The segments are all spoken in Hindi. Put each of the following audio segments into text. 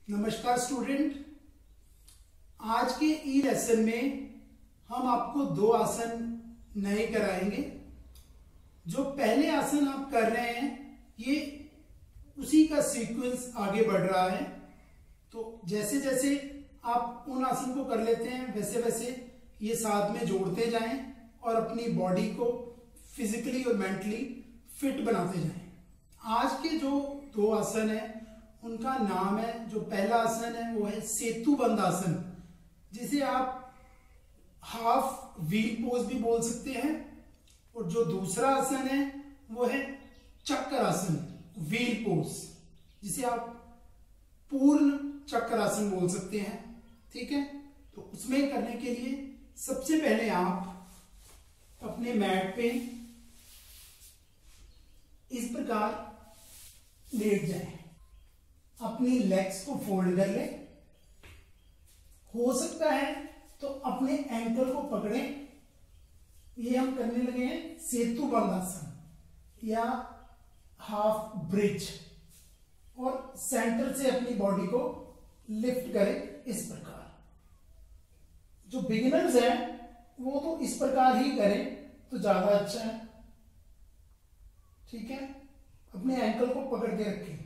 नमस्कार स्टूडेंट। आज के ई लेसन में हम आपको दो आसन नए कराएंगे। जो पहले आसन आप कर रहे हैं ये उसी का सीक्वेंस आगे बढ़ रहा है। तो जैसे जैसे आप उन आसन को कर लेते हैं वैसे वैसे ये साथ में जोड़ते जाएं और अपनी बॉडी को फिजिकली और मेंटली फिट बनाते जाएं। आज के जो दो आसन है उनका नाम है, जो पहला आसन है वो है सेतुबंध आसन, जिसे आप हाफ व्हील पोज भी बोल सकते हैं। और जो दूसरा आसन है वो है चक्र आसन, व्हील पोज, जिसे आप पूर्ण चक्र आसन बोल सकते हैं। ठीक है, तो उसमें करने के लिए सबसे पहले आप अपने मैट पे इस प्रकार लेट जाएं, अपनी लेग्स को फोल्ड कर ले। हो सकता है तो अपने एंकल को पकड़ें। ये हम करने लगे हैं सेतुबंध आसन या हाफ ब्रिज, और सेंटर से अपनी बॉडी को लिफ्ट करें इस प्रकार। जो बिगिनर्स हैं वो तो इस प्रकार ही करें तो ज्यादा अच्छा है। ठीक है, अपने एंकल को पकड़ के रखें,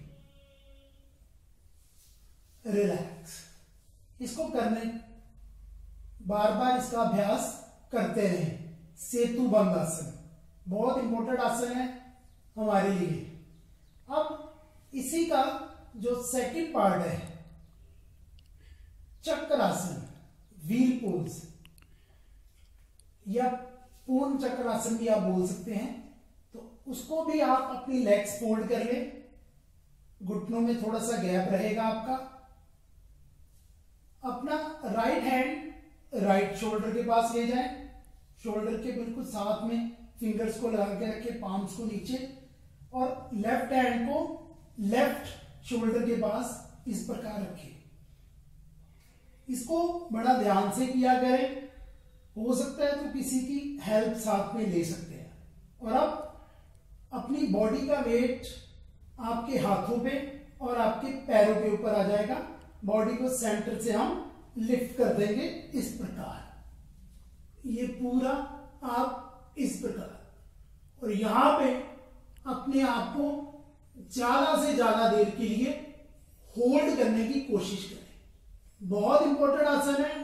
रिलैक्स। इसको करने बार बार इसका अभ्यास करते रहें। सेतुबंध आसन बहुत इंपॉर्टेंट आसन है हमारे लिए। अब इसी का जो सेकंड पार्ट है चक्रासन, व्हील पोज या पूर्ण चक्रासन भी आप बोल सकते हैं। तो उसको भी आप अपनी लेग्स फोल्ड कर ले, घुटनों में थोड़ा सा गैप रहेगा आपका। अपना राइट हैंड राइट शोल्डर के पास ले जाएं, शोल्डर के बिल्कुल साथ में फिंगर्स को लगा के रखें, पाम्स को नीचे, और लेफ्ट हैंड को लेफ्ट शोल्डर के पास इस प्रकार रखें। इसको बड़ा ध्यान से किया करें। हो सकता है तो किसी की हेल्प साथ में ले सकते हैं। और अब अपनी बॉडी का वेट आपके हाथों पे और आपके पैरों के ऊपर आ जाएगा। बॉडी को सेंटर से हम लिफ्ट कर देंगे इस प्रकार। ये पूरा आप इस प्रकार, और यहां पे अपने आप को ज्यादा से ज्यादा देर के लिए होल्ड करने की कोशिश करें। बहुत इंपॉर्टेंट आसन है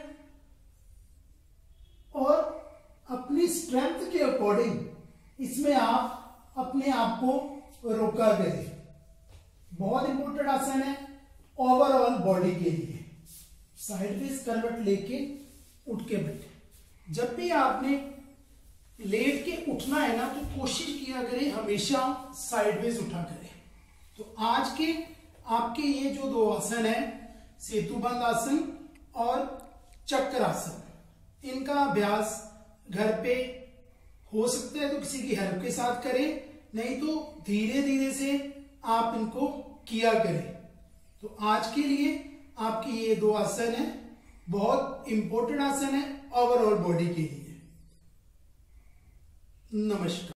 और अपनी स्ट्रेंथ के अकॉर्डिंग इसमें आप अपने आप को रोका करें। बहुत इंपॉर्टेंट आसन है ओवरऑल बॉडी के लिए। साइडवेज करवट लेके उठ के बैठे। जब भी आपने लेट के उठना है ना तो कोशिश किया करें हमेशा साइडवेज उठा करें। तो आज के आपके ये जो दो आसन है सेतुबंध आसन और चक्रासन, इनका अभ्यास घर पे हो सकता है तो किसी की हेल्प के साथ करें, नहीं तो धीरे धीरे से आप इनको किया करें। तो आज के लिए आपके ये दो आसन है, बहुत इंपॉर्टेंट आसन है ओवरऑल बॉडी के लिए। नमस्कार।